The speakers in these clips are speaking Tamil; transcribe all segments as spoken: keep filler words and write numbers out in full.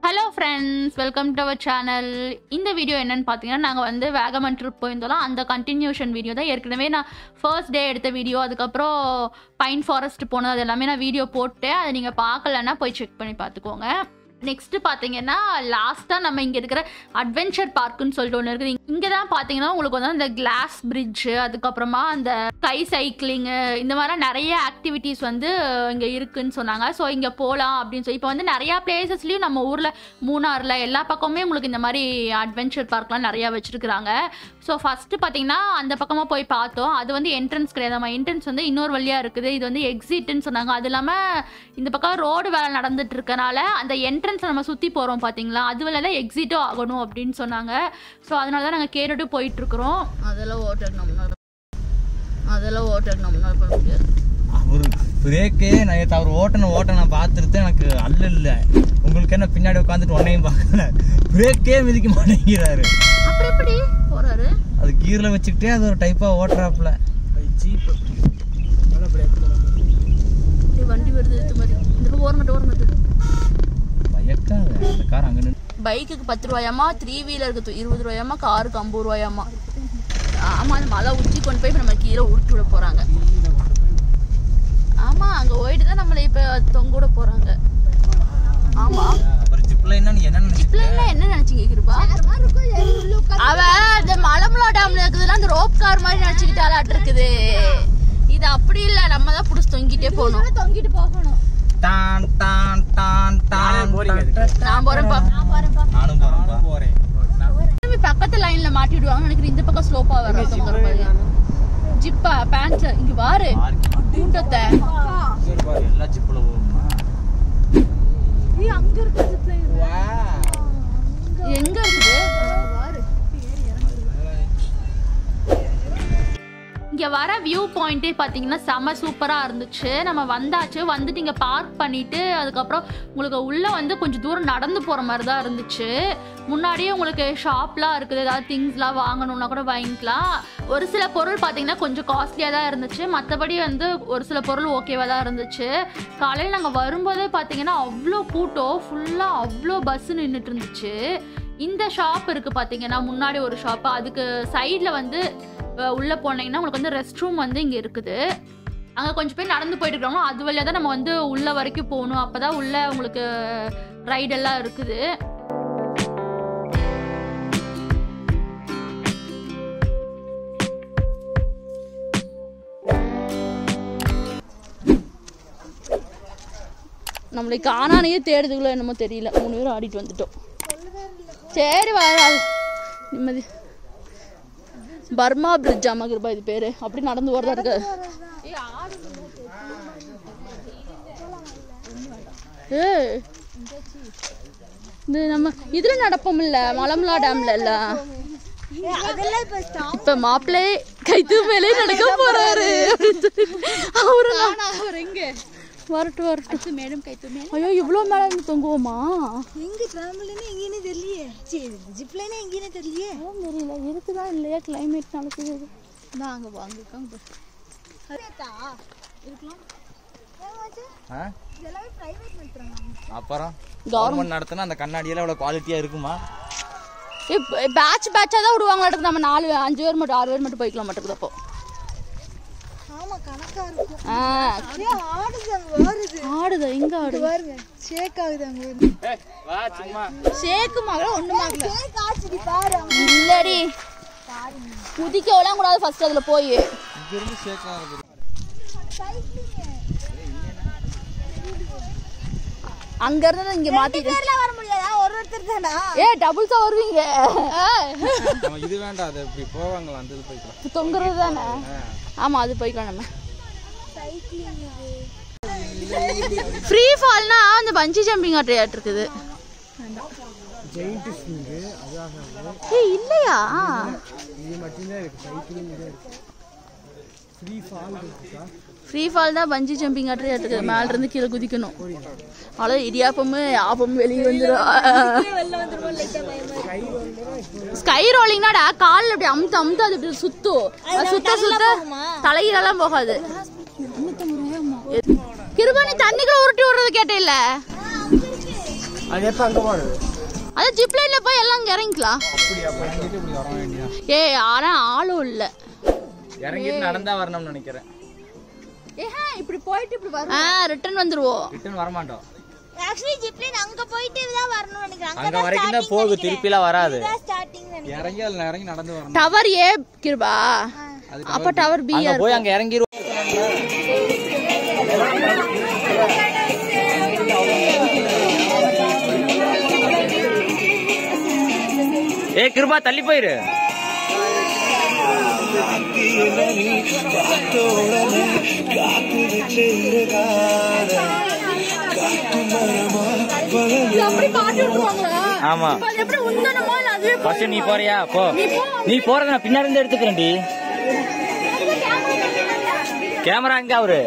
Hello friends, welcome to our channel. இந்த வீடியோ என்னன்னு பார்த்தீங்கன்னா நாங்கள் வந்து வேகமன் ட்ரிப் போயிருந்தோம். அந்த கண்டினியூஷன் வீடியோ தான். ஏற்கனவே நான் ஃபர்ஸ்ட் டே எடுத்த வீடியோ, அதுக்கப்புறம் பைன் ஃபாரஸ்ட் போனது, அது எல்லாமே நான் வீடியோ போட்டேன். அதை நீங்கள் பார்க்கலன்னா போய் செக் பண்ணி பார்த்துக்கோங்க. நெக்ஸ்ட்டு பார்த்தீங்கன்னா லாஸ்ட்டாக நம்ம இங்கே இருக்கிற அட்வென்ச்சர் பார்க்குன்னு சொல்லிட்டு ஒன்று இருக்குது. இங்கே தான் பார்த்தீங்கன்னா உங்களுக்கு வந்து அந்த கிளாஸ் பிரிட்ஜு, அதுக்கப்புறமா அந்த ஸ்கை சைக்கிளிங்கு, இந்த மாதிரி நிறைய ஆக்டிவிட்டீஸ் வந்து இங்கே இருக்குதுன்னு சொன்னாங்க. ஸோ இங்கே போகலாம் அப்படின்னு சொல்லி இப்போ வந்து நிறையா பிளேசஸ்லேயும் நம்ம ஊரில் மூணாரில் எல்லா பக்கமுமே உங்களுக்கு இந்த மாதிரி அட்வென்ச்சர் பார்க்லாம் நிறையா வச்சுருக்குறாங்க. ஸோ ஃபஸ்ட்டு பார்த்தீங்கன்னா அந்த பக்கமாக போய் பார்த்தோம். அது வந்து என்ட்ரன்ஸ் கிடையாது, நம்ம என்ட்ரன்ஸ் வந்து இன்னொரு வழியாக இருக்குது. இது வந்து எக்ஸிட்டுன்னு சொன்னாங்க. அது இல்லாமல் இந்த பக்கம் ரோடு வேலை நடந்துட்டு இருக்கனால அந்த என்ட்ரன்ஸ் நம்ம சுற்றி போகிறோம் பார்த்தீங்களா, அது வேலை எக்ஸிட்டோ ஆகணும் அப்படின்னு சொன்னாங்க. ஸோ அதனால தான் நாங்கள் கேட்டுட்டு போயிட்டுருக்குறோம். அதெல்லாம் ஓட்டணும் அதெல்லாம் ஓட்டணும் அவர் பிரேக்கே நான் அவர் ஓட்டணும் ஓட்ட நான் பார்த்துட்டு எனக்கு அல்ல இல்லை. உங்களுக்கு என்ன பின்னாடி உட்காந்துட்டு ஒன்னையும் பார்க்கல, பிரேக்கே மிதிக்க மாட்டேங்கிறாரு. அப்படி எப்படி போறாரு? அது கீரில் வச்சுக்கிட்டே அது ஒரு டைப்பாக ஓட்டுறாப்புல. ஜீப் வண்டி வருது, இந்த ஓரங்கட்டு ஓரங்கட்டு பயக்காத அந்த கார் அங்கே நின்று. பைக்குக்கு பத்து ரூபாயாமா, த்ரீ வீலருக்கு இருபது ரூபாயாமா, காருக்கு ஐம்பது ரூபாயாமா. ஆமாம், அந்த மலை உச்சி கொண்டு போய் இப்போ நம்ம கீழே உருட்டி விட போகிறாங்க. ஆமாம், அங்கே போயிட்டு தான் நம்மளை இப்போ தொங்க விட போகிறாங்க. ஆமாம், ஜிப்லைன்னா நீ என்ன ஜிப்லைன்னா என்ன நினச்சிங்க கிருபா? அவ இந்த மலமலா டேம்ல இருக்குதுன்னா அந்த ரோப் கார் மாதிரி நினச்சிக்கிட்டாலாட்டு இருக்குது. இது அப்படி இல்லை, நம்ம தான் பிடிச்சி தொங்கிட்டே போகணும். தொங்கிட்டு போகணும். டான் டான் டான் டான். நான் போறேன்ப்பா. நானும் போறேன். பக்கத்து லைன்ல மாட்டி விடுவாங்க நினைக்கிறேன். இந்த பக்கம் ஸ்லோப்பா வர ஜிப்பா பேண்ட் இங்க வாரு கூட்டத்தை எல்லா ஜிப்ல போகுமா? அங்க இருக்கு ஜிப் லைன். எங்க இருக்குது? இங்கே வர வியூ பாயிண்ட்டே பார்த்தீங்கன்னா செம்ம சூப்பராக இருந்துச்சு. நம்ம வந்தாச்சு, வந்துட்டு இங்கே பார்க் பண்ணிவிட்டு அதுக்கப்புறம் உங்களுக்கு உள்ளே வந்து கொஞ்சம் தூரம் நடந்து போகிற மாதிரி தான் இருந்துச்சு. முன்னாடியே உங்களுக்கு ஷாப்லாம் இருக்குது, ஏதாவது திங்ஸ்லாம் வாங்கணுன்னா கூட வாங்கிக்கலாம். ஒரு சில பொருள் பார்த்தீங்கன்னா கொஞ்சம் காஸ்ட்லியாக தான் இருந்துச்சு, மற்றபடி வந்து ஒரு சில பொருள் ஓகேவாக தான் இருந்துச்சு. காலையில் நாங்கள் வரும்போதே பார்த்தீங்கன்னா அவ்வளோ கூட்டம், ஃபுல்லாக அவ்வளோ பஸ்ஸு நின்றுட்டு இருந்துச்சு. இந்த ஷாப் இருக்குது பார்த்தீங்கன்னா, முன்னாடி ஒரு ஷாப்பு, அதுக்கு சைடில் வந்து உள்ளே போனீங்கன்னா உங்களுக்கு வந்து ரெஸ்ட் ரூம் வந்து இங்கே இருக்குது. அங்கே கொஞ்சம் பேர் நடந்து போயிட்டு இருக்காங்க, அது வழியாக தான் நம்ம வந்து உள்ளே வரைக்கும் போகணும். அப்போ தான் உள்ளே உங்களுக்கு ரைடெல்லாம் இருக்குது. நம்மளை காணானையே தேடுறதுக்குள்ள என்னமோ தெரியல, மூணு பேரும் ஆடிட்டு வந்துட்டோம். சரி வர நிம்மதி. பர்மா பிரிட்ஜ் ஆமா கிருபா இது பேரு. அப்படி நடந்து வரதா இருக்கு. ஏ இது நம்ம இதுல நடப்போம் இல்ல, மலமலா டேம்ல இல்ல. இப்ப மாப்பிள்ளை கைத்து மேலே நடக்க போறாரு. அவரு அவர் எங்க வரட்டு வரட்டு மேடம் கைத்து மேல. ஐயோ இவ்வளவு மேல இருந்து தொங்குவோமா? எங்க டிராவல்னா எங்கேனே தெரியலையே. சரி ஜிப்லைனா எங்கேனே தெரியலையே. தெரியல இருக்குதா இல்லையா, கிளைமேட் நடக்குது. நான் அங்க வாங்க இருக்காங்க அரேதா இருக்கலாம். ஆ இதெல்லாம் பிரைவேட் நடத்துறாங்க. அப்புறம் கவர்மெண்ட் நடத்துனா அந்த கண்ணாடியெல்லாம் அவ்வளோ குவாலிட்டியாக இருக்குமா? பேட்ச் பேட்சாக தான் விடுவாங்க. அடுத்து நம்ம நாலு அஞ்சு பேர் மட்டும் ஆறு பேர் மட்டும் போய்க்கலாம் மாட்டேங்குது. அப்போ ஆமா கணக்கா இருக்கும். ஆ ஆடுது அங்க வருது. ஆடுது எங்க ஆடுது பாருங்க, ஷேக் ஆகுது அங்க. ஏய் வா சும்மா ஷேக்கு மகள ஒண்ணும் ஆகல. ஷேக் ஆச்சுடி பாரு. இல்லடி குதிக்கலாம் கூடாது ஃபர்ஸ்ட் அதுல போய். இங்க இருந்து ஷேக் ஆகுது. அங்க இருந்து இங்க மாத்திட்டு வர முடியாதா? ஒரு ஒருத்தர் தானா? ஏ டபுள்ஸா வருவீங்க. நம்ம இது வேண்டாம், அது இப்படி போவாங்களா அந்த இது போய்க்கலாம். தொங்குறது தானே. ஆமா அது போய்க்கலாம் நம்ம. சைக்கிளிங் ஃப்ரீ ஃபால்னா அந்த பஞ்சி ஜம்பிங் ஆட்டையாட்டு இருக்குது. ஜெயிண்ட் ஸ்விங் அதான். ஏய் இல்லையா, இது மட்டும் தான் இருக்கு, சைக்கிளிங் தான் இருக்கு. ஃப்ரீ ஃபால் இருக்கா? ஃப்ரீ ஃபால் தான் பஞ்சி ஜம்பிங் ஆட்டையாட்டு இருக்குது. மேல இருந்து கீழே குதிக்கணும். அவ்வளோ இடியாப்பமும் ஆப்பமும் வெளியே வந்துடும். ஸ்கை ரோலிங்னாடா காலில் அப்படி அமுத்து அமுத்து அது இப்படி சுத்தும். சுத்த சுத்த தலையிலெல்லாம் போகாது. கிருபா நீ தண்ணிக்குள்ள உருட்டி விடுறது கேட்டே இல்ல? அது எப்போ அங்கே போகிறது? அது ஜிப் லைன்ல போய் எல்லாம் அங்கே இறங்கிக்கலாம். அப்படியா? இறங்கிட்டு இப்படி வர வேண்டியதா? ஏய் ஆனால் ஆளும் இல்லை. இறங்கிட்டு நடந்தா வரணும்னு நினைக்கிறேன். ஏஹா இப்படி போயிட்டு இப்படி வர. ஆ ரிட்டர்ன் வந்துருவோம். ரிட்டர்ன் வர மாட்டோம். ஆக்சுவலி ஜிப் லைன் அங்க போயிட்டு தான் வரணும்னு நினைக்கிறேன். அங்க வரைக்கும் தான் போகுது, திருப்பிலாம் வராது. அங்க ஸ்டார்டிங் நினைக்கிறேன். இறங்கி அதுல இறங்கி நடந்து வரணும். Tower A Kiruba. அப்ப டவர் பி. அங்க போய் அங்க இறங்கிரு. ஏ கிருபா தள்ளி போயிரு. ஆமா ஃபர்ஸ்ட் நீ போறியா? போ. நீ போறத நான் பின்னாடி இருந்து எடுத்துக்கிறேன்டி. கேமரா எங்க? அவரு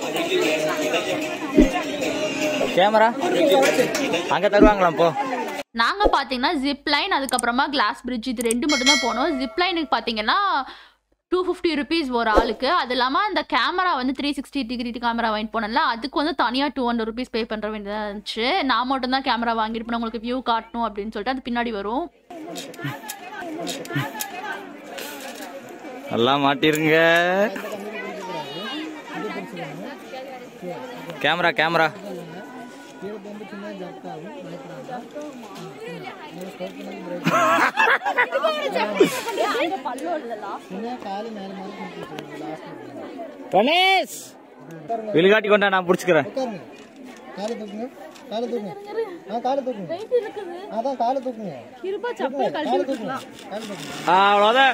கேமரா அங்க தருவாங்களாம். போ. நாங்க பாத்தீங்கன்னா ஜிப் லைன் அதுக்கப்புறமா கிளாஸ் பிரிட்ஜ் இது ரெண்டு மட்டும் தான் போனோம். ஜிப் லைனுக்கு பாத்தீங்கன்னா டூ ஃபிஃப்டி ருபீஸ் ஒரு ஆளுக்கு. அது இல்லாமல் அந்த கேமரா வந்து த்ரீ சிக்ஸ்டி டிகிரி கேமரா வாங்கிட்டு போனல, அதுக்கு வந்து தனியாக டூ ஹண்ட்ரட் ருபீஸ் பே பண்ணுற வேண்டியதாக இருந்துச்சு. நான் மட்டும் தான் கேமரா வாங்கிட்டு போனேன், உங்களுக்கு வியூ காட்டணும் அப்படின்னு சொல்லிட்டு அது பின்னாடி வரும். எல்லாம் மாட்டிருங்க. கேமரா கேமரா கணேஷ் வெளிகாட்டி கொண்டா, நான் புடிச்சுக்கிறேன். அவ்வளோதான்.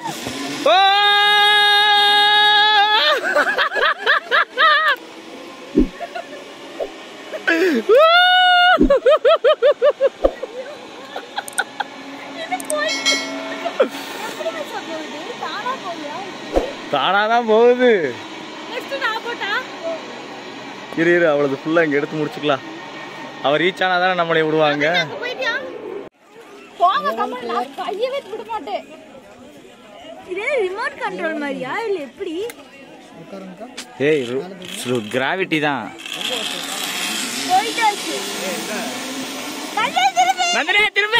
தானாதான் போகுது. இரு இரு அவ்வளவு ஃபுல்லா இங்க எடுத்து முடிச்சுக்கலாம். அவர் ரீச் ஆனாதானே நம்மளை விடுவாங்க. ரிமோட் கண்ட்ரோல் மாதிரியா இல்ல எப்படி? ஏய் கிராவிட்டி தான். நந்தினி திரும்ப.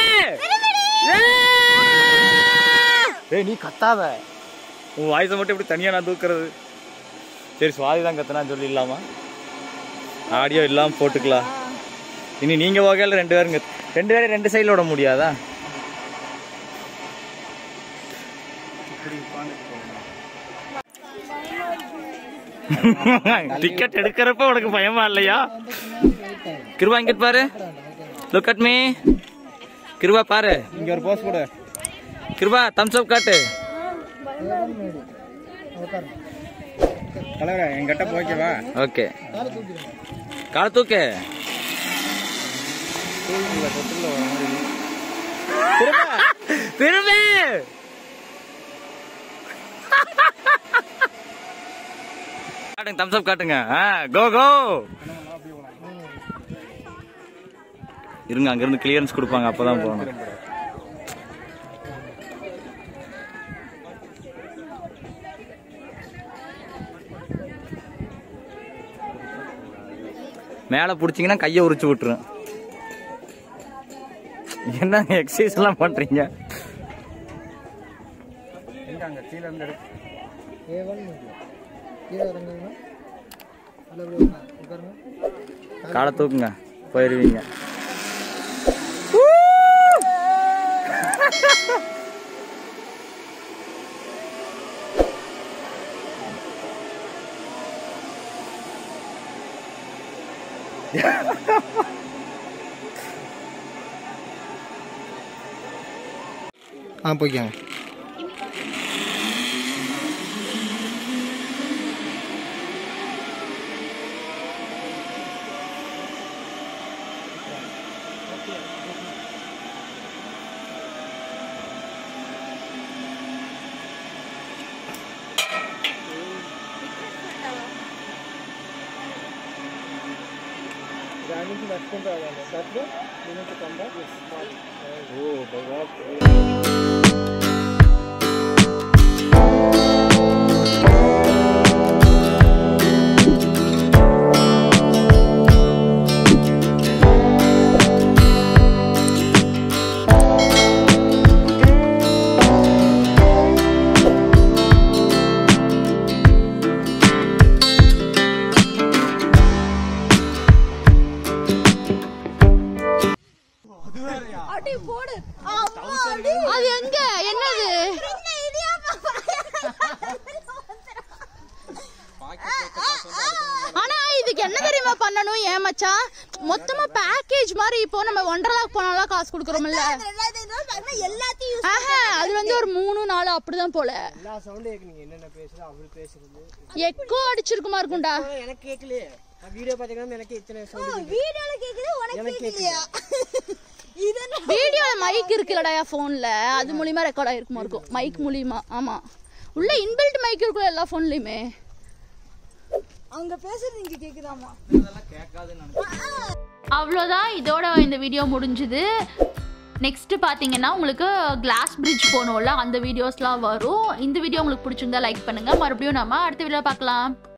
ஏய் நீ கத்தாத, உன் வாய்ஸை மட்டும் இப்படி தனியா நான் தூக்குறது. சரி சுவாதி தான் கத்தனான்னு சொல்லிடலாமா? ஆடியோ இல்லாமல் போட்டுக்கலாம். இனி நீங்க வகையில் ரெண்டு பேருங்க ரெண்டு பேரும் ரெண்டு சைடில் விட முடியாதா? டிக்கெட் எடுக்கிறப்ப உனக்கு பயமா இல்லையா? கிருபா இங்க பாரு, லுக் அட் மீ. கிருபா பாரு, இங்க ஒரு போஸ் போடு. கிருபா தம்ஸ் அப் காட்டு. கலரா என்கிட்ட போய்க்கவா? ஓகே கால தூக்கு. திரும்ப காட்டுங்க, தம்ஸ் அப் காட்டுங்க. கோ கோ. இருங்க, அங்க இருந்து கிளியரன்ஸ் கொடுப்பாங்க, அப்பதான் போகணும். மேல புடிச்சீங்கன்னா கையை உரிச்சு விட்டுரும். என்ன எக்ஸசைஸ் எல்லாம் பண்றீங்க? காலை தூக்குங்க, போயிருவீங்க. ஆ போய்க்காங்க. அடி போடு அது எங்க என்னது ஆனா இதுக்கு என்ன தெரியுமா பண்ணணும் ஏன் மச்சான் மொத்தமா பேக்கேஜ் மாதிரி இப்போ நம்ம ஒண்டர்லாக் போனாலும் காசு கொடுக்குறோம்ல எல்லாத்தையும் அது வந்து ஒரு மூணு நாலு அப்படிதான் போல எல்லா சவுண்ட் கேக்குறீங்க என்னென்ன பேசுறது அவரு பேசுறது எக்கோ அடிச்சிருக்குமா இருக்கும்டா எனக்கு கேக்கலையே நான் வீடியோ பாத்தீங்கன்னா எனக்கு இத்தனை சவுண்ட் வீடியோல கேக்குது உனக்கு கேக்கலையா இதென்ன வீடியோல மைக் இருக்குல்லடா போன்ல அது மூலியமா ரெக்கார்ட் ஆயிருக்குமா இருக்கும் மைக் மூலியமா ஆமா உள்ள இன்பில்ட் மைக் இருக்குல எல்லா போன்லயுமே அங்க பேசுறது இங்க கேக்குதாமா அதெல்லாம் கேட்காதுன்னு நினைக்கிறேன். அவ்வளோதான் இதோட இந்த வீடியோ முடிஞ்சுது நெக்ஸ்ட் பார்த்தீங்கன்னா உங்களுக்கு கிளாஸ் பிரிட்ஜ் போகணும்ல அந்த வீடியோஸ்லாம் வரும் இந்த வீடியோ உங்களுக்கு பிடிச்சிருந்தா லைக் பண்ணுங்க மறுபடியும் நம்ம அடுத்த வீடியோ பார்க்கலாம்